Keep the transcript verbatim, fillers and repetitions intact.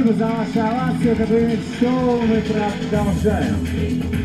Спасибо за ваши овации. Это будет шоу. Мы продолжаем.